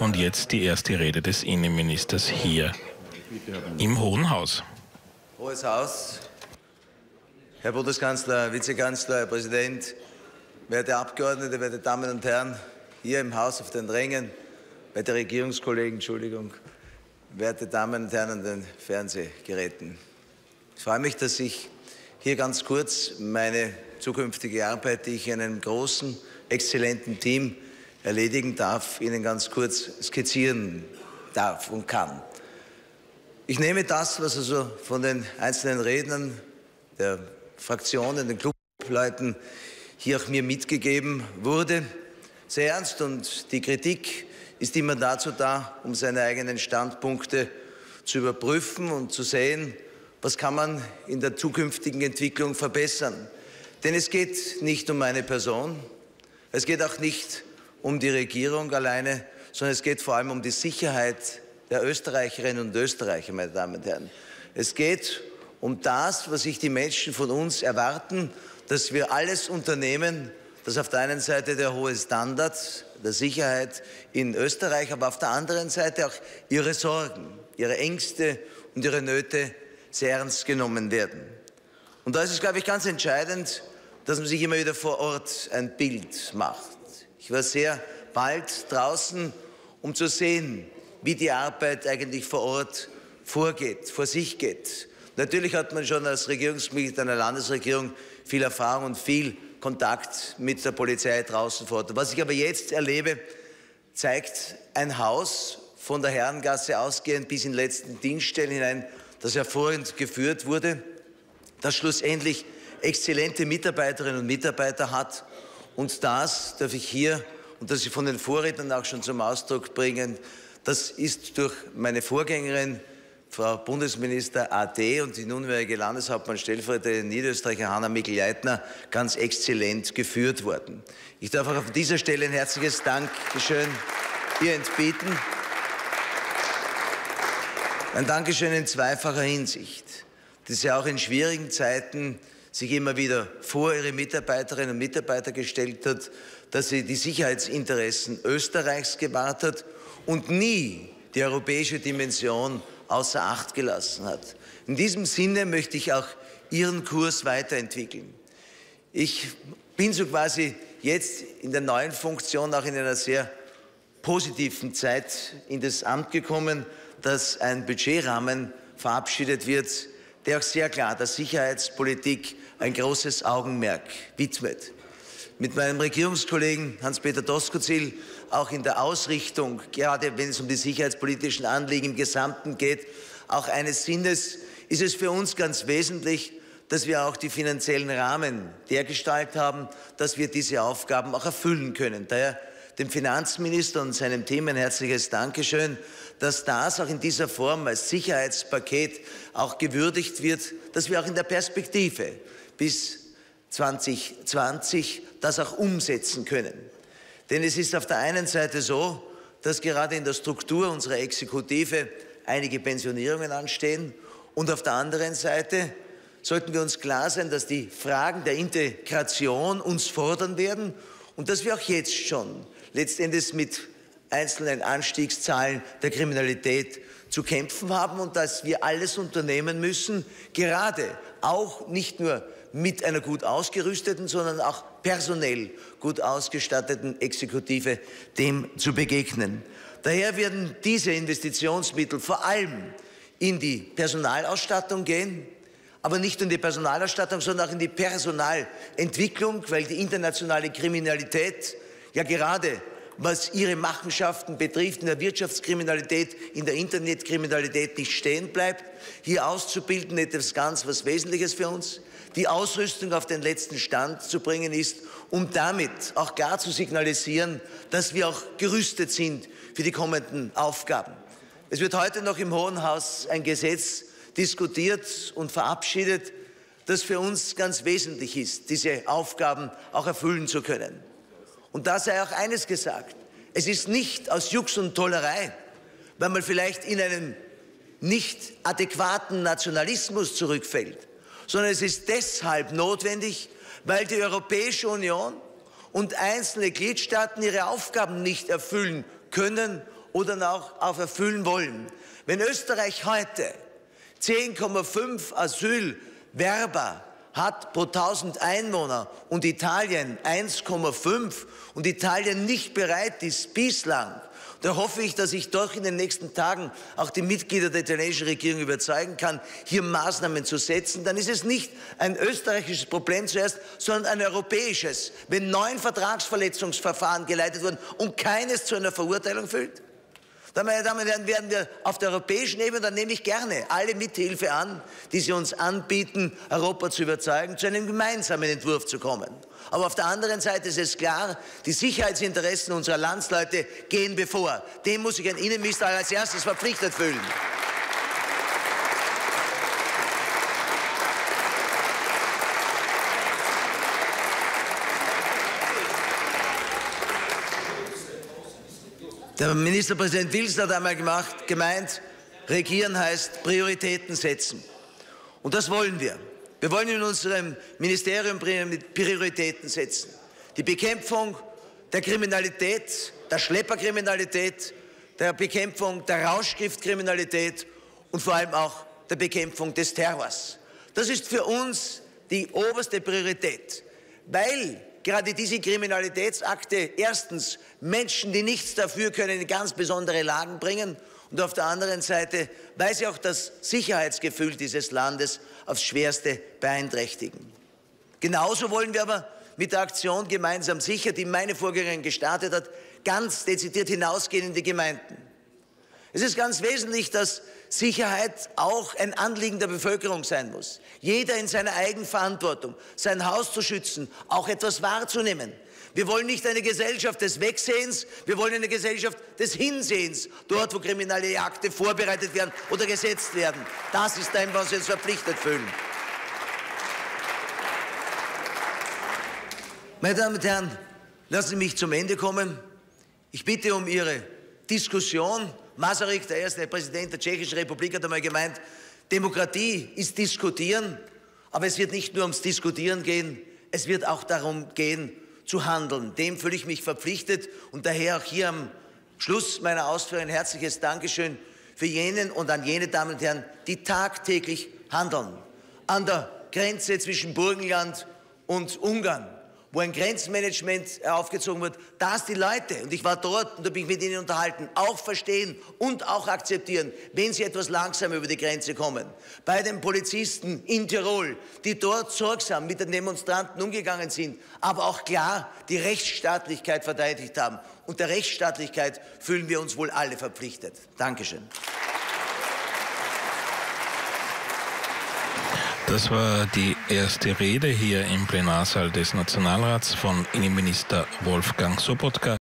Und jetzt die erste Rede des Innenministers hier im Hohen Haus. Hohes Haus, Herr Bundeskanzler, Vizekanzler, Herr Präsident, werte Abgeordnete, werte Damen und Herren, hier im Haus auf den Rängen, werte Regierungskollegen, Entschuldigung, werte Damen und Herren an den Fernsehgeräten. Ich freue mich, dass ich hier ganz kurz meine zukünftige Arbeit, die ich in einem großen, exzellenten Team erledigen darf, Ihnen ganz kurz skizzieren darf und kann. Ich nehme das, was also von den einzelnen Rednern der Fraktionen, den Clubleuten hier auch mir mitgegeben wurde, sehr ernst, und die Kritik ist immer dazu da, um seine eigenen Standpunkte zu überprüfen und zu sehen, was kann man in der zukünftigen Entwicklung verbessern. Denn es geht nicht um meine Person, es geht auch nicht um die Regierung alleine, sondern es geht vor allem um die Sicherheit der Österreicherinnen und Österreicher, meine Damen und Herren. Es geht um das, was sich die Menschen von uns erwarten, dass wir alles unternehmen, dass auf der einen Seite der hohe Standard der Sicherheit in Österreich, aber auf der anderen Seite auch ihre Sorgen, ihre Ängste und ihre Nöte sehr ernst genommen werden. Und da ist es, glaube ich, ganz entscheidend, dass man sich immer wieder vor Ort ein Bild macht. Ich war sehr bald draußen, um zu sehen, wie die Arbeit eigentlich vor Ort vorgeht, vor sich geht. Natürlich hat man schon als Regierungsmitglied einer Landesregierung viel Erfahrung und viel Kontakt mit der Polizei draußen vor Ort. Was ich aber jetzt erlebe, zeigt ein Haus von der Herrengasse ausgehend bis in die letzten Dienststellen hinein, das hervorragend geführt wurde, das schlussendlich exzellente Mitarbeiterinnen und Mitarbeiter hat. Und das darf ich hier, und das ich von den Vorrednern auch schon zum Ausdruck bringen, das ist durch meine Vorgängerin, Frau Bundesminister AD, und die nunmehrige Landeshauptmann Stellvertreterin Niederösterreicher Hanna Mikl-Leitner ganz exzellent geführt worden. Ich darf auch auf dieser Stelle ein herzliches Dankeschön ihr entbieten. Ein Dankeschön in zweifacher Hinsicht, das ja auch in schwierigen Zeiten sich immer wieder vor ihre Mitarbeiterinnen und Mitarbeiter gestellt hat, dass sie die Sicherheitsinteressen Österreichs gewahrt hat und nie die europäische Dimension außer Acht gelassen hat. In diesem Sinne möchte ich auch Ihren Kurs weiterentwickeln. Ich bin so quasi jetzt in der neuen Funktion auch in einer sehr positiven Zeit in das Amt gekommen, dass ein Budgetrahmen verabschiedet wird, der auch sehr klar der Sicherheitspolitik ein großes Augenmerk widmet. Mit meinem Regierungskollegen Hans-Peter Doskozil auch in der Ausrichtung, gerade wenn es um die sicherheitspolitischen Anliegen im Gesamten geht, auch eines Sinnes, ist es für uns ganz wesentlich, dass wir auch die finanziellen Rahmen dergestalt haben, dass wir diese Aufgaben auch erfüllen können. Daher dem Finanzminister und seinem Team ein herzliches Dankeschön, dass das auch in dieser Form als Sicherheitspaket auch gewürdigt wird, dass wir auch in der Perspektive bis 2020 das auch umsetzen können. Denn es ist auf der einen Seite so, dass gerade in der Struktur unserer Exekutive einige Pensionierungen anstehen, und auf der anderen Seite sollten wir uns klar sein, dass die Fragen der Integration uns fordern werden und dass wir auch jetzt schon letztendlich mit einzelnen Anstiegszahlen der Kriminalität zu kämpfen haben und dass wir alles unternehmen müssen, gerade auch nicht nur mit einer gut ausgerüsteten, sondern auch personell gut ausgestatteten Exekutive dem zu begegnen. Daher werden diese Investitionsmittel vor allem in die Personalausstattung gehen, aber nicht nur in die Personalausstattung, sondern auch in die Personalentwicklung, weil die internationale Kriminalität ja gerade, was ihre Machenschaften betrifft, in der Wirtschaftskriminalität, in der Internetkriminalität nicht stehen bleibt. Hier auszubilden, etwas ganz was Wesentliches für uns. Die Ausrüstung auf den letzten Stand zu bringen ist, um damit auch klar zu signalisieren, dass wir auch gerüstet sind für die kommenden Aufgaben. Es wird heute noch im Hohen Haus ein Gesetz diskutiert und verabschiedet, das für uns ganz wesentlich ist, diese Aufgaben auch erfüllen zu können. Und da sei auch eines gesagt: Es ist nicht aus Jux und Tollerei, weil man vielleicht in einen nicht adäquaten Nationalismus zurückfällt, sondern es ist deshalb notwendig, weil die Europäische Union und einzelne Gliedstaaten ihre Aufgaben nicht erfüllen können oder auch erfüllen wollen. Wenn Österreich heute 10,5 Asylwerber hat pro 1000 Einwohner und Italien 1,5 und Italien nicht bereit ist bislang, da hoffe ich, dass ich doch in den nächsten Tagen auch die Mitglieder der italienischen Regierung überzeugen kann, hier Maßnahmen zu setzen. Dann ist es nicht ein österreichisches Problem zuerst, sondern ein europäisches. Wenn 9 Vertragsverletzungsverfahren geleitet wurden und keines zu einer Verurteilung führt, dann, meine Damen und Herren, werden wir auf der europäischen Ebene, dann nehme ich gerne alle Mithilfe an, die Sie uns anbieten, Europa zu überzeugen, zu einem gemeinsamen Entwurf zu kommen. Aber auf der anderen Seite ist es klar, die Sicherheitsinteressen unserer Landsleute gehen bevor. Dem muss sich ein Innenminister als erstes verpflichtet fühlen. Der Ministerpräsident Wilson hat einmal gemeint, regieren heißt Prioritäten setzen. Und das wollen wir. Wir wollen in unserem Ministerium Prioritäten setzen. Die Bekämpfung der Kriminalität, der Schlepperkriminalität, der Bekämpfung der Rauschgiftkriminalität und vor allem auch der Bekämpfung des Terrors. Das ist für uns die oberste Priorität, weil gerade diese Kriminalitätsakte erstens Menschen, die nichts dafür können, in ganz besondere Lagen bringen und auf der anderen Seite, weil sie auch das Sicherheitsgefühl dieses Landes aufs Schwerste beeinträchtigen. Genauso wollen wir aber mit der Aktion Gemeinsam sicher, die meine Vorgängerin gestartet hat, ganz dezidiert hinausgehen in die Gemeinden. Es ist ganz wesentlich, dass Sicherheit auch ein Anliegen der Bevölkerung sein muss. Jeder in seiner Eigenverantwortung, sein Haus zu schützen, auch etwas wahrzunehmen. Wir wollen nicht eine Gesellschaft des Wegsehens, wir wollen eine Gesellschaft des Hinsehens, dort wo kriminelle Akte vorbereitet werden oder gesetzt werden. Das ist ein, was wir uns verpflichtet fühlen. Meine Damen und Herren, lassen Sie mich zum Ende kommen. Ich bitte um Ihre Diskussion. Masaryk, der erste Präsident der Tschechischen Republik, hat einmal gemeint, Demokratie ist Diskutieren, aber es wird nicht nur ums Diskutieren gehen, es wird auch darum gehen, zu handeln. Dem fühle ich mich verpflichtet und daher auch hier am Schluss meiner Ausführungen ein herzliches Dankeschön für jenen und an jene Damen und Herren, die tagtäglich handeln. An der Grenze zwischen Burgenland und Ungarn, wo ein Grenzmanagement aufgezogen wird, dass die Leute, und ich war dort und habe mich mit ihnen unterhalten, auch verstehen und auch akzeptieren, wenn sie etwas langsam über die Grenze kommen. Bei den Polizisten in Tirol, die dort sorgsam mit den Demonstranten umgegangen sind, aber auch klar die Rechtsstaatlichkeit verteidigt haben. Und der Rechtsstaatlichkeit fühlen wir uns wohl alle verpflichtet. Dankeschön. Das war die erste Rede hier im Plenarsaal des Nationalrats von Innenminister Wolfgang Sobotka.